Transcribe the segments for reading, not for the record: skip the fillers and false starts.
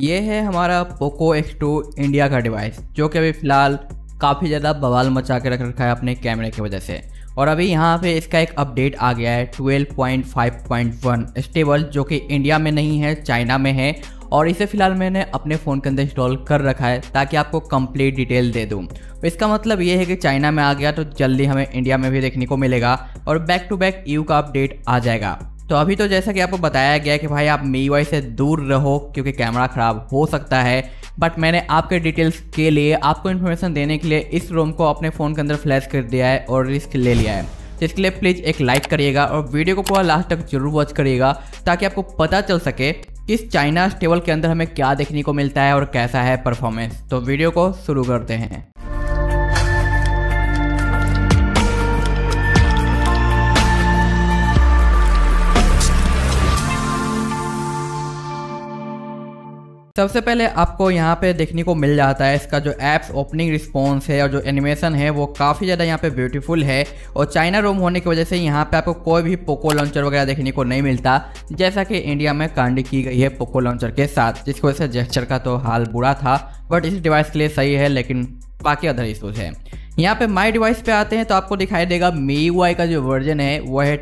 ये है हमारा पोको X2 इंडिया का डिवाइस, जो कि अभी फ़िलहाल काफ़ी ज़्यादा बवाल मचा के रख रखा है अपने कैमरे की वजह से। और अभी यहाँ पे इसका एक अपडेट आ गया है 12.5.1 स्टेबल, जो कि इंडिया में नहीं है, चाइना में है। और इसे फ़िलहाल मैंने अपने फ़ोन के अंदर इंस्टॉल कर रखा है ताकि आपको कंप्लीट डिटेल दे दूँ। इसका मतलब ये है कि चाइना में आ गया तो जल्दी हमें इंडिया में भी देखने को मिलेगा और बैक टू बैक EU का अपडेट आ जाएगा। तो अभी तो जैसा कि आपको बताया गया कि भाई आप MIUI से दूर रहो क्योंकि कैमरा ख़राब हो सकता है, बट मैंने आपके डिटेल्स के लिए आपको इन्फॉर्मेशन देने के लिए इस रोम को अपने फ़ोन के अंदर फ्लैश कर दिया है और रिस्क ले लिया है। तो इसके लिए प्लीज़ एक लाइक करिएगा और वीडियो को पूरा लास्ट तक जरूर वॉच करिएगा ताकि आपको पता चल सके कि इस चाइना स्टेबल के अंदर हमें क्या देखने को मिलता है और कैसा है परफॉर्मेंस। तो वीडियो को शुरू करते हैं। सबसे पहले आपको यहाँ पे देखने को मिल जाता है इसका जो ऐप्स ओपनिंग रिस्पॉन्स है और जो एनिमेशन है वो काफ़ी ज़्यादा यहाँ पे ब्यूटीफुल है। और चाइना रोम होने की वजह से यहाँ पे आपको कोई भी पोको लॉन्चर वगैरह देखने को नहीं मिलता, जैसा कि इंडिया में कांडी की गई है पोको लॉन्चर के साथ, जिसकी वजह से जेस्चर का तो हाल बुरा था। बट इस डिवाइस के लिए सही है, लेकिन बाकी अदर इशूज़ है। यहाँ पे माई डिवाइस पे आते हैं तो आपको दिखाई देगा MIUI का जो वर्जन है वो है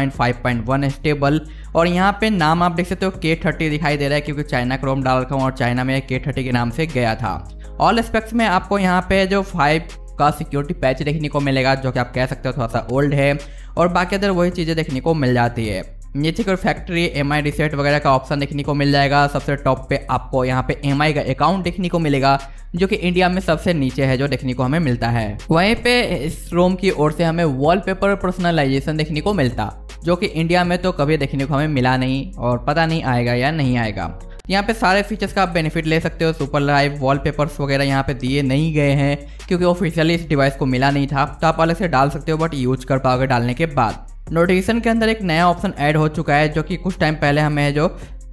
12.5.1 स्टेबल। और यहाँ पे नाम आप देख सकते हो K30 दिखाई दे रहा है क्योंकि चाइना का रोम डाल रखा हूँ और चाइना में K30 के नाम से गया था। ऑल एस्पेक्ट्स में आपको यहाँ पे जो 5 का सिक्योरिटी पैच देखने को मिलेगा, जो कि आप कह सकते हो थोड़ा सा ओल्ड है, और बाकी अदर वही चीज़ें देखने को मिल जाती है। नीचे कोई फैक्ट्री MI रीसेट वगैरह का ऑप्शन देखने को मिल जाएगा। सबसे टॉप पे आपको यहाँ पे MI का अकाउंट देखने को मिलेगा, जो कि इंडिया में सबसे नीचे है जो देखने को हमें मिलता है। वहीं पे इस रोम की ओर से हमें वॉलपेपर पर्सनलाइजेशन देखने को मिलता, जो कि इंडिया में तो कभी देखने को हमें मिला नहीं और पता नहीं आएगा या नहीं आएगा। यहाँ पे सारे फीचर्स का आप बेनिफिट ले सकते हो। सुपर लाइव वॉलपेपर्स वगैरह यहाँ पे दिए नहीं गए हैं क्योंकि ऑफिशियली इस डिवाइस को मिला नहीं था, तो आप अलग से डाल सकते हो, बट यूज कर पाओगे डालने के बाद। नोटिफिकेशन के अंदर एक नया ऑप्शन ऐड हो चुका है, जो कि कुछ टाइम पहले हमें जो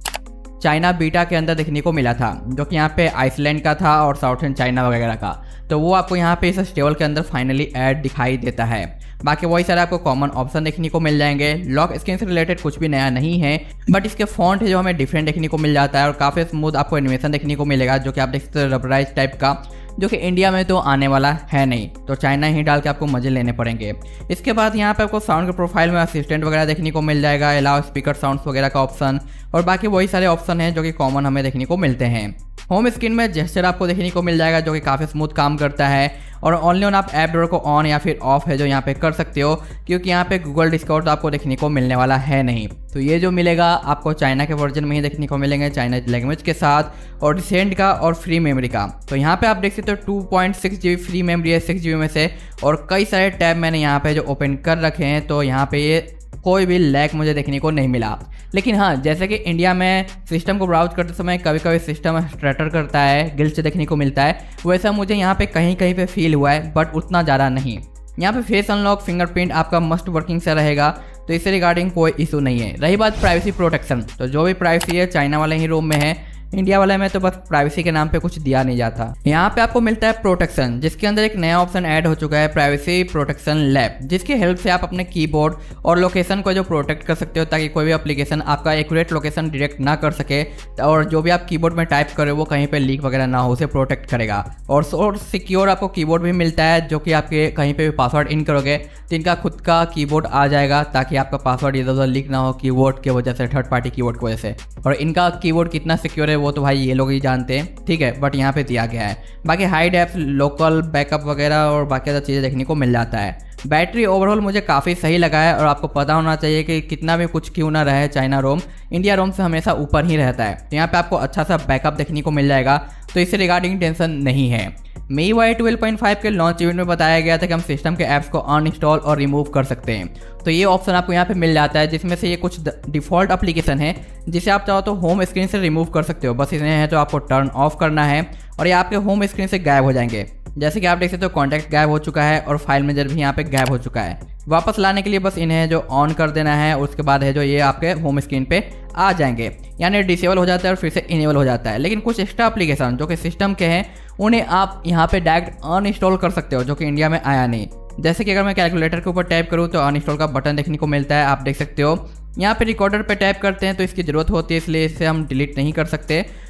चाइना बीटा के अंदर देखने को मिला था, जो कि यहाँ पे आइसलैंड का था और साउथर्न चाइना वगैरह का, तो वो आपको यहाँ पे इस स्टेबल के अंदर फाइनली ऐड दिखाई देता है। बाकी वही सारे आपको कॉमन ऑप्शन देखने को मिल जाएंगे। लॉक स्क्रीन से रिलेटेड कुछ भी नया नहीं है, बट इसके फॉन्ट है जो हमें डिफरेंट देखने को मिल जाता है और काफ़ी स्मूथ आपको एनिमेशन देखने को मिलेगा, जो कि आप देख सकते हो रबराइज टाइप का, जो कि इंडिया में तो आने वाला है नहीं, तो चाइना ही डाल के आपको मजे लेने पड़ेंगे। इसके बाद यहाँ पे आपको साउंड के प्रोफाइल में असिस्टेंट वगैरह देखने को मिल जाएगा, अलाउ स्पीकर साउंड्स वगैरह का ऑप्शन, और बाकी वही सारे ऑप्शन हैं जो कि कॉमन हमें देखने को मिलते हैं। होम स्क्रीन में जेस्चर आपको देखने को मिल जाएगा, जो कि काफ़ी स्मूथ काम करता है, और ओनली ऑन आप ऐप डोर को ऑन या फिर ऑफ है जो यहाँ पे कर सकते हो, क्योंकि यहाँ पे गूगल डिस्कवर तो आपको देखने को मिलने वाला है नहीं। तो ये जो मिलेगा आपको चाइना के वर्जन में ही देखने को मिलेंगे, चाइना लैंग्वेज के साथ, और रिसेंट का और फ्री मेमोरी का। तो यहाँ पे आप देख सकते हो 2.6 GB फ्री मेमोरी है 6 GB में से, और कई सारे टैब मैंने यहाँ पे जो ओपन कर रखे हैं, तो यहाँ पे ये कोई भी लैग मुझे देखने को नहीं मिला। लेकिन हाँ, जैसे कि इंडिया में सिस्टम को ब्राउज करते समय कभी कभी सिस्टम स्ट्रटर करता है, ग्लिच देखने को मिलता है, वैसा मुझे यहाँ पे कहीं कहीं पे फील हुआ है, बट उतना ज़्यादा नहीं। यहाँ पे फेस अनलॉक फिंगरप्रिंट आपका मस्ट वर्किंग से रहेगा, तो इससे रिगार्डिंग कोई इशू नहीं है। रही बात प्राइवेसी प्रोटेक्शन, तो जो भी प्राइवेसी है चाइना वाले ही रोम में है, इंडिया वाले में तो बस प्राइवेसी के नाम पे कुछ दिया नहीं जाता। यहाँ पे आपको मिलता है प्रोटेक्शन, जिसके अंदर एक नया ऑप्शन ऐड हो चुका है, प्राइवेसी प्रोटेक्शन लैब, जिसकी हेल्प से आप अपने कीबोर्ड और लोकेशन को जो प्रोटेक्ट कर सकते हो, ताकि कोई भी एप्लीकेशन आपका एक्यूरेट लोकेशन डिटेक्ट ना कर सके, और जो भी आप कीबोर्ड में टाइप करें वो कहीं पे लीक वगैरह ना हो, उसे प्रोटेक्ट करेगा। और सिक्योर आपको कीबोर्ड भी मिलता है, जो कि आपके कहीं पे भी पासवर्ड इन करोगे तो इनका खुद का कीबोर्ड आ जाएगा, ताकि आपका पासवर्ड इधर उधर लीक ना हो कीबोर्ड की वजह से, थर्ड पार्टी कीबोर्ड की वजह से। और इनका कीबोर्ड कितना सिक्योर है वो तो भाई ये लोग ही जानते हैं, ठीक है, बट यहाँ पे दिया गया है। बाकी हाइड ऐप्स, लोकल बैकअप वगैरह और बाकी ज़्यादा चीज़ें देखने को मिल जाता है। बैटरी ओवरऑल मुझे काफ़ी सही लगा है, और आपको पता होना चाहिए कि कितना भी कुछ क्यों ना रहे, चाइना रोम इंडिया रोम से हमेशा ऊपर ही रहता है। तो यहाँ पे आपको अच्छा सा बैकअप देखने को मिल जाएगा, तो इससे रिगार्डिंग टेंशन नहीं है। MIUI 12.5 के लॉन्च इवेंट में बताया गया था कि हम सिस्टम के ऐप्स को अनइंस्टॉल और रिमूव कर सकते हैं, तो ये ऑप्शन आपको यहाँ पे मिल जाता है, जिसमें से ये कुछ डिफ़ॉल्ट एप्लीकेशन है जिसे आप चाहो तो होम स्क्रीन से रिमूव कर सकते हो। बस इन्हें है तो आपको टर्न ऑफ करना है और ये आपके होम स्क्रीन से गायब हो जाएंगे। जैसे कि आप देख सकते हो कॉन्टैक्ट गायब हो चुका है और फाइल मैनेजर भी यहाँ पे गायब हो चुका है। वापस लाने के लिए बस इन्हें जो ऑन कर देना है, उसके बाद है जो ये आपके होम स्क्रीन पे आ जाएंगे, यानी डिसेबल हो जाता है और फिर से इनेबल हो जाता है। लेकिन कुछ एक्स्ट्रा एप्लीकेशन जो कि सिस्टम के हैं उन्हें आप यहाँ पे डायरेक्ट अनइंस्टॉल कर सकते हो, जो कि इंडिया में आया नहीं। जैसे कि अगर मैं कैलकुलेटर के ऊपर टैप करूँ तो अनइंस्टॉल का बटन देखने को मिलता है, आप देख सकते हो। यहाँ पे रिकॉर्डर पे टैप करते हैं तो इसकी ज़रूरत होती है, इसलिए इसे हम डिलीट नहीं कर सकते।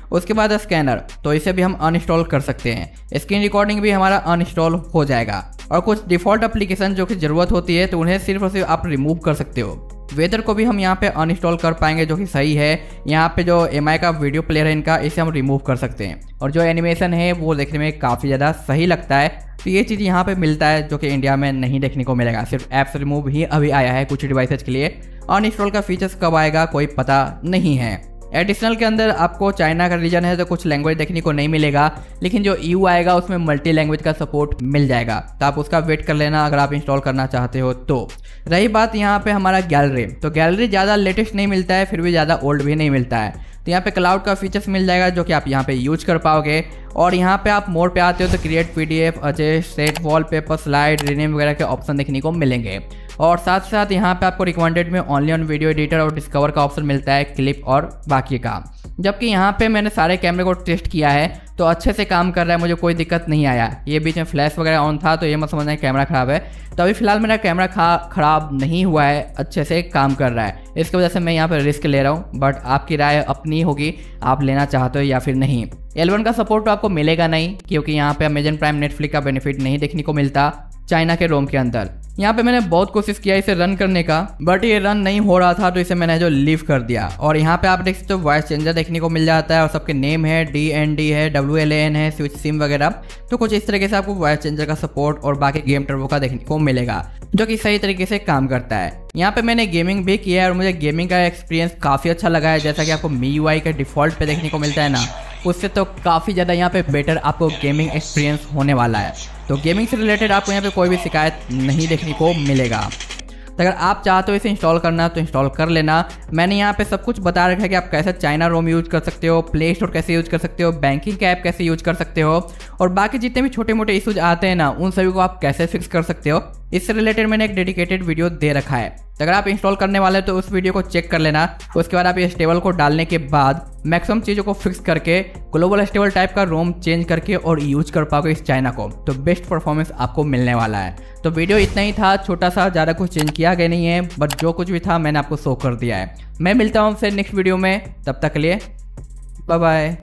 उसके बाद स्कैनर, तो इसे भी अनइंस्टॉल कर सकते हैं। स्क्रीन रिकॉर्डिंग भी हमारा अनइंस्टॉल हो जाएगा। और कुछ डिफ़ॉल्ट एप्लीकेशन जो कि ज़रूरत होती है तो उन्हें सिर्फ और सिर्फ आप रिमूव कर सकते हो। वेदर को भी हम यहाँ पे अनइंस्टॉल कर पाएंगे, जो कि सही है। यहाँ पे जो MI का वीडियो प्लेयर है इनका, इसे हम रिमूव कर सकते हैं। और जो एनिमेशन है वो देखने में काफ़ी ज़्यादा सही लगता है। तो ये चीज़ यहाँ पे मिलता है जो कि इंडिया में नहीं देखने को मिलेगा। सिर्फ ऐप्स रिमूव ही अभी आया है कुछ डिवाइसेज के लिए। अनइंस्टॉल का फीचर्स कब आएगा कोई पता नहीं है। एडिशनल के अंदर आपको चाइना का रीजन है तो कुछ लैंग्वेज देखने को नहीं मिलेगा, लेकिन जो EU आएगा उसमें मल्टी लैंग्वेज का सपोर्ट मिल जाएगा। तो आप उसका वेट कर लेना अगर आप इंस्टॉल करना चाहते हो तो। रही बात यहाँ पे हमारा गैलरी, तो गैलरी ज़्यादा लेटेस्ट नहीं मिलता है, फिर भी ज़्यादा ओल्ड भी नहीं मिलता है। तो यहाँ पे क्लाउड का फीचर्स मिल जाएगा जो कि आप यहाँ पे यूज कर पाओगे। और यहाँ पे आप मोड पे आते हो तो create PDF, adjust, set wallpaper, slide, rename वगैरह के ऑप्शन देखने को मिलेंगे। और साथ साथ यहाँ पे आपको रिकमेंडेड में ओनली ऑन वीडियो एडिटर और डिस्कवर का ऑप्शन मिलता है, क्लिप और बाकी का। जबकि यहाँ पे मैंने सारे कैमरे को टेस्ट किया है तो अच्छे से काम कर रहा है, मुझे कोई दिक्कत नहीं आया। ये बीच में फ्लैश वगैरह ऑन था तो ये मत समझना है कैमरा ख़राब है। तो अभी फिलहाल मेरा कैमरा ख़राब नहीं हुआ है, अच्छे से काम कर रहा है। इसकी वजह से मैं यहाँ पर रिस्क ले रहा हूँ, बट आपकी राय अपनी होगी, आप लेना चाहते हो या फिर नहीं। L1 का सपोर्ट तो आपको मिलेगा नहीं, क्योंकि यहाँ पे अमेजन प्राइम नेटफ्लिक्स का बेनिफिट नहीं देखने को मिलता चाइना के रोम के अंदर। यहाँ पे मैंने बहुत कोशिश किया इसे रन करने का, बट ये रन नहीं हो रहा था तो इसे मैंने जो लीव कर दिया। और यहाँ पे आप देख सकते हो वॉइस चेंजर देखने को मिल जाता है और सबके नेम है, DND है, WLAN है, स्विच सिम वगैरह। तो कुछ इस तरीके से आपको वॉइस चेंजर का सपोर्ट और बाकी गेम टर्बो का देखने को मिलेगा, जो कि सही तरीके से काम करता है। यहाँ पे मैंने गेमिंग भी किया है और मुझे गेमिंग का एक्सपीरियंस काफ़ी अच्छा लगा है। जैसा कि आपको MIUI के डिफ़ॉल्ट पे देखने को मिलता है ना, उससे तो काफ़ी ज़्यादा यहाँ पे बेटर आपको गेमिंग एक्सपीरियंस होने वाला है। तो गेमिंग से रिलेटेड आपको यहाँ पे कोई भी शिकायत नहीं देखने को मिलेगा। तो अगर आप चाहते हो इसे इंस्टॉल करना तो इंस्टॉल कर लेना। मैंने यहाँ पे सब कुछ बता रखा है कि आप कैसे चाइना रोम यूज कर सकते हो, प्ले स्टोर कैसे यूज कर सकते हो, बैंकिंग का ऐप कैसे यूज कर सकते हो, और बाकी जितने भी छोटे मोटे इश्यूज आते हैं ना उन सभी को आप कैसे फिक्स कर सकते हो। इससे रिलेटेड मैंने एक डेडिकेटेड वीडियो दे रखा है। तो अगर आप इंस्टॉल करने वाले तो उस वीडियो को चेक कर लेना। उसके बाद आप ये स्टेबल को डालने के बाद मैक्सिमम चीज़ों को फिक्स करके ग्लोबल स्टेबल टाइप का रोम चेंज करके और यूज कर पाओगे इस चाइना को, तो बेस्ट परफॉर्मेंस आपको मिलने वाला है। तो वीडियो इतना ही था, छोटा सा, ज़्यादा कुछ चेंज किया गया नहीं है, बट जो कुछ भी था मैंने आपको शो कर दिया है। मैं मिलता हूँ फिर नेक्स्ट वीडियो में, तब तक के लिए बाय बाय।